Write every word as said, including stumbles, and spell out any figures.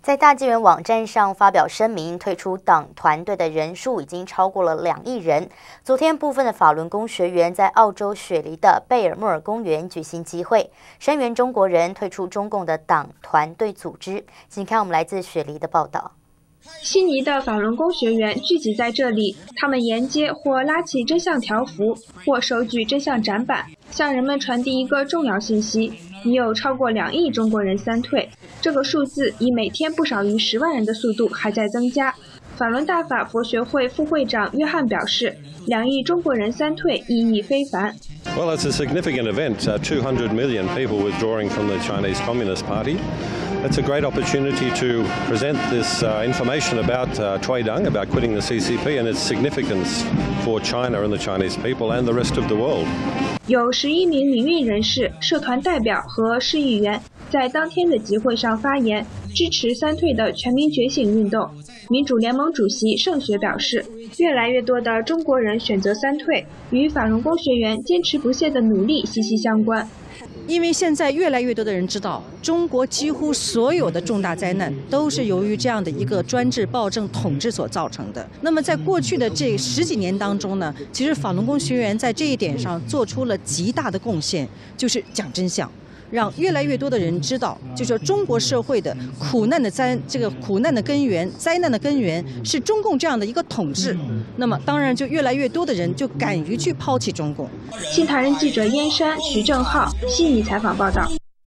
在大纪元网站上发表声明，退出党团队的人数已经超过了两亿人。昨天，部分的法轮功学员在澳洲雪梨的贝尔莫尔公园举行集会，声援中国人退出中共的党团队组织。请看我们来自雪梨的报道。 悉尼的法轮功学员聚集在这里，他们沿街或拉起真相条幅，或手举真相展板，向人们传递一个重要信息：已有超过两亿中国人三退。这个数字以每天不少于十万人的速度还在增加。法轮大法佛学会副会长约翰表示，两亿中国人三退意义非凡。 Well, it's a significant event. Uh, two hundred million people withdrawing from the Chinese Communist Party. It's a great opportunity to present this uh, information about uh, Cui Deng, about quitting the C C P and its significance for China and the Chinese people and the rest of the world. 有十一名民运人士、社团代表和市议员在当天的集会上发言，支持三退的全民觉醒运动。民主联盟主席盛雪表示，越来越多的中国人选择三退，与法轮功学员坚持不懈的努力息息相关。 因为现在越来越多的人知道，中国几乎所有的重大灾难都是由于这样的一个专制暴政统治所造成的。那么在过去的这十几年当中呢，其实法轮功学员在这一点上做出了极大的贡献，就是讲真相。 让越来越多的人知道，就是中国社会的苦难的灾，这个苦难的根源、灾难的根源是中共这样的一个统治。那么，当然就越来越多的人就敢于去抛弃中共。 新唐人记者燕山、徐正浩悉尼采访报道。